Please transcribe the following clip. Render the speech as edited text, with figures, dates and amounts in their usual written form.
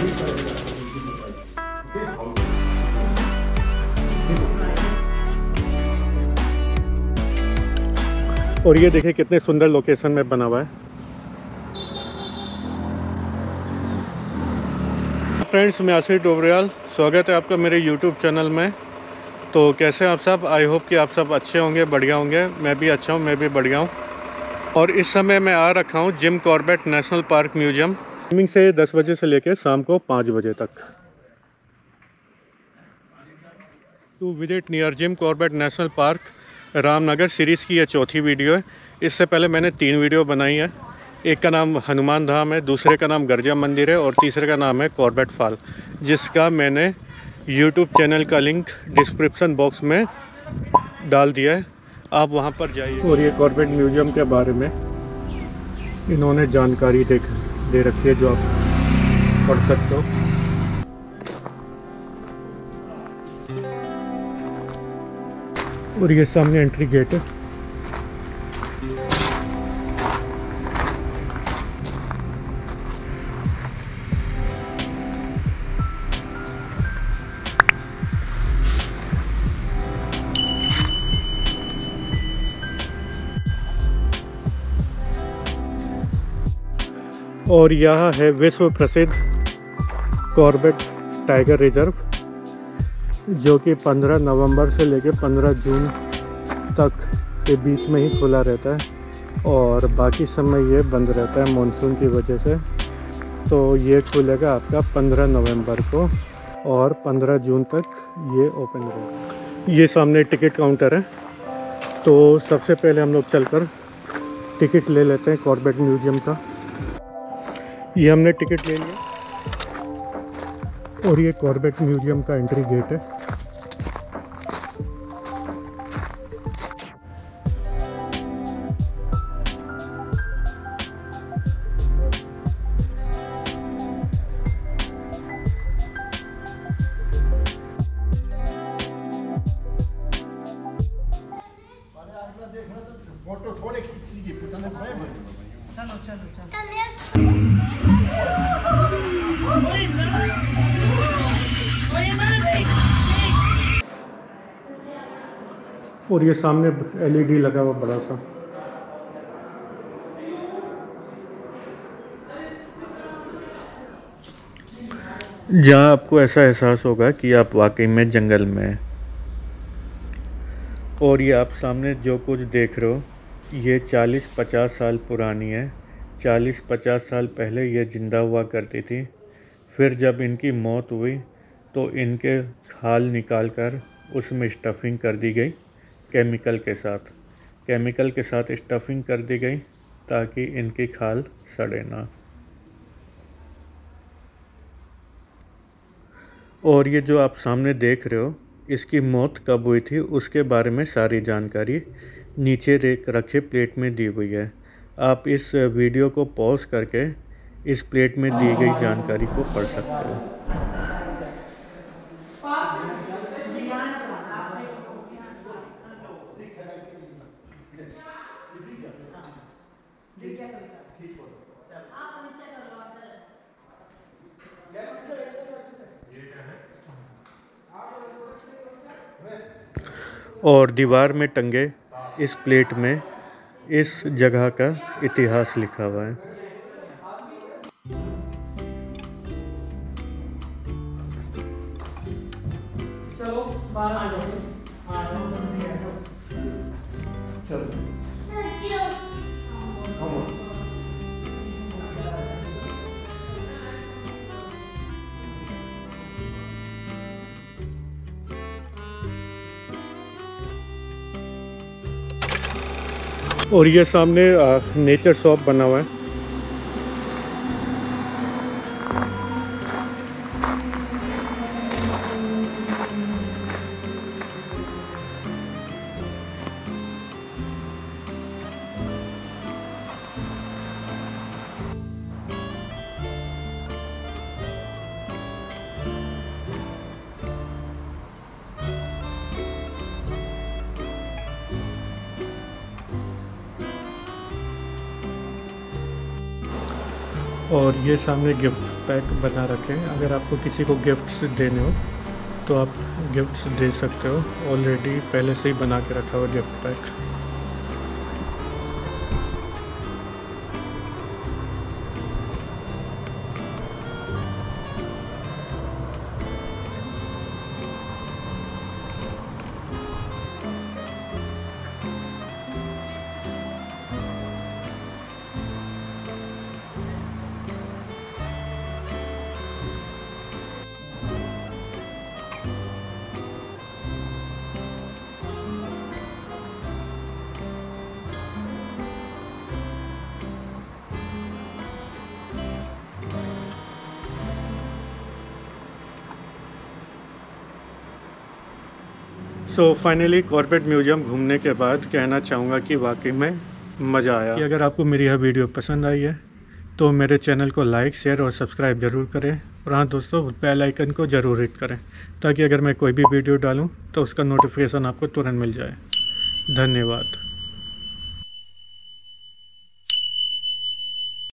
और ये देखिए कितने सुंदर लोकेशन में बना हुआ है। फ्रेंड्स, मैं आशीष डोबरियाल, स्वागत है आपका मेरे YouTube चैनल में। तो कैसे हैं आप सब? आई होप कि आप सब अच्छे होंगे, बढ़िया होंगे। मैं भी अच्छा हूँ, मैं भी बढ़िया हूँ। और इस समय मैं आ रखा हूँ Jim Corbett National Park museum, timing से 10 बजे से लेकर शाम को 5 बजे तक। To visit near Jim Corbett National Park Ramnagar series की यह चौथी वीडियो है। इससे पहले मैंने 3 वीडियो बनाई है। एक का नाम हनुमान धाम है, दूसरे का नाम गर्जा मंदिर है और तीसरे का नाम है कॉर्बेट फॉल, जिसका मैंने YouTube चैनल का लिंक डिस्क्रिप्शन बॉक्स में डाल दिया है, आप वहां पर जाइए। और ये कॉर्बेट म्यूजियम के बारे में इन्होंने जानकारी दे रखी है जो आप पढ़ सकते हो। और ये सामने एंट्री गेट है। और यह है विश्व प्रसिद्ध कॉर्बेट टाइगर रिजर्व, जो कि 15 नवंबर से लेकर 15 जून तक के बीच में ही खुला रहता है और बाकी समय ये बंद रहता है मानसून की वजह से। तो ये खुलेगा आपका 15 नवंबर को और 15 जून तक ये ओपन रहेगा। ये सामने टिकट काउंटर है, तो सबसे पहले हम लोग चलकर टिकट ले लेते हैं कॉर्बेट म्यूजियम का। ये हमने टिकट ले लिया और ये कॉर्बेट म्यूजियम का एंट्री गेट है। फोटो थोड़े खींच लीजिए, पुराने भाई चलो चलो चलो। और ये सामने LED लगा हुआ बड़ा सा। जहाँ आपको ऐसा एहसास होगा कि आप वाकई में जंगल में हैं। और ये आप सामने जो कुछ देख रहे हो ये 40-50 साल पुरानी है। 40-50 साल पहले ये ज़िंदा हुआ करती थी। फिर जब इनकी मौत हुई तो इनके खाल निकाल कर उसमें स्टफिंग कर दी गई केमिकल के साथ स्टफिंग कर दी गई ताकि इनकी खाल सड़े ना। और ये जो आप सामने देख रहे हो इसकी मौत कब हुई थी उसके बारे में सारी जानकारी नीचे रखे प्लेट में दी हुई है। आप इस वीडियो को पॉज करके इस प्लेट में दी गई जानकारी को पढ़ सकते हो। और दीवार में टंगे इस प्लेट में इस जगह का इतिहास लिखा हुआ है। चलो बाहर आ जाओ। चलो और ये सामने नेचर शॉप बना हुआ है। और ये सामने गिफ्ट पैक बना रखे हैं। अगर आपको किसी को गिफ्ट्स देने हो तो आप गिफ्ट्स दे सकते हो। ऑलरेडी पहले से ही बना के रखा हुआ gift pack. So finally Corbett museum घूमने के बाद कहना चाहूँगा कि वाकई में मज़ा आया। कि अगर आपको मेरी यह वीडियो पसंद आई है तो मेरे चैनल को लाइक, शेयर और सब्सक्राइब ज़रूर करें। और हाँ दोस्तों, बेल आइकन को ज़रूर हिट करें ताकि अगर मैं कोई भी वीडियो डालूँ तो उसका नोटिफिकेशन आपको तुरंत मिल जाए। धन्यवाद।